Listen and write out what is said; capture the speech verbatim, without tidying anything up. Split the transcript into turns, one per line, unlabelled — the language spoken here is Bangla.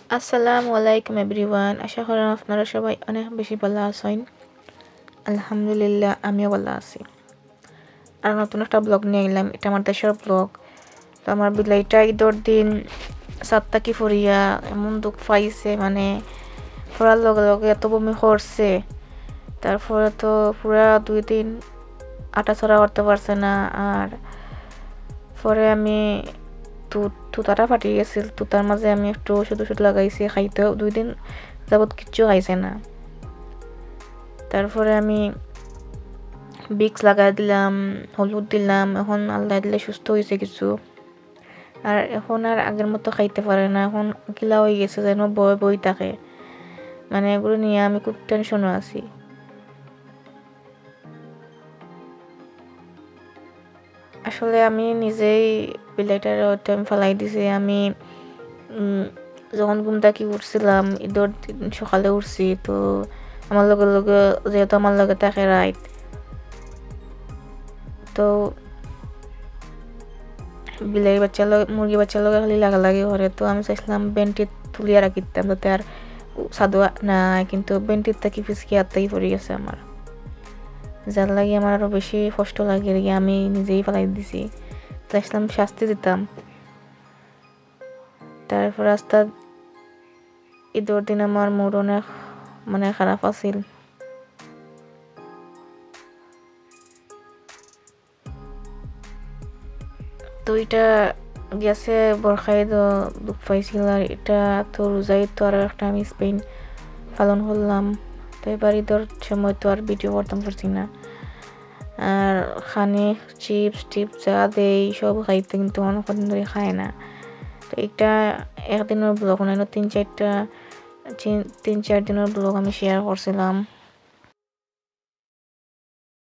আসসালামু আলাইকুম এভরিওয়ান, আশা করি আপনারা সবাই অনেক বেশি ভালো আছেন। আলহামদুলিল্লাহ, আমিও ভালো আছি। আর নতুন একটা ব্লগ নিয়ে এলাম, এটা আমার দেশের ব্লগ। তো আমার বিলাইটা ঈদর দিন সাতটা কি ফুরিয়া এমন দুঃখ পাইছে, মানে ফুরার লগে লগে এত বমি করছে। তারপরে তো পুরা দুই দিন আটা ছড়া করতে পারছে না। আর পরে আমি তুত তুতাটা ফাটি গেছিল, তুতার মাঝে আমি একটু ওষুধ ওষুধ লাগাইছি, খাইতেও দুই দিন যাবৎ কিচ্ছু খাইছে না। তারপরে আমি বিক্স লাগাই দিলাম, হলুদ দিলাম, এখন আল্লাহ দিলে সুস্থ হয়েছে কিছু। আর এখন আর আগের মতো খাইতে পারে না, এখন কিলা হয়ে গেছে যেন বই বই থাকে। মানে এগুলো নিয়ে আমি খুব টেনশনও আছি। আসলে আমি নিজেই বিলাইটার আমি ফেলাই দিছি। আমি যখন ঘুম থাকি উঠছিলাম, ঈদের দিন সকালে উঠছি, তো আমার লগে লগে যেহেতু আমার লগে থাকে রাইত, তো বিলাই বাচ্চার লগে মুরগি বাচ্চার লগে খালি লাগালাগি করে। তো আমি চাইছিলাম বেন্টি তুলিয়া রাখিতাম যাতে আর সাদু নাই, কিন্তু বেন্টির থাকি ফিসকি আত্মাই পড়ে গেছে আমার, যার লাগে আমার আরো বেশি কষ্ট লাগে। আমি নিজেই ফেলাই দিছি, চাইছিলাম শাস্তি দিতাম। তারপর আস্তে ঈদের দিন আমার মুড অনেক মানে খারাপ আছিল। তো এটা গেছে বরখাই তো দুঃখ পাইছিল। আর এটা তো রোজাই তো আর একটা আমি স্পেন পালন করলাম। তো এবার ঈদের সময় তো আর ভিডিও করতাম পারছি না। আর খানি চিপস টিপস যা দেয় সব খাইতে, কিন্তু অনেক দিন ধরে খায় না। তো এটা একদিনের ব্লগ নয়, তিন চারটা তিন চার দিনের ব্লগ আমি শেয়ার করছিলাম।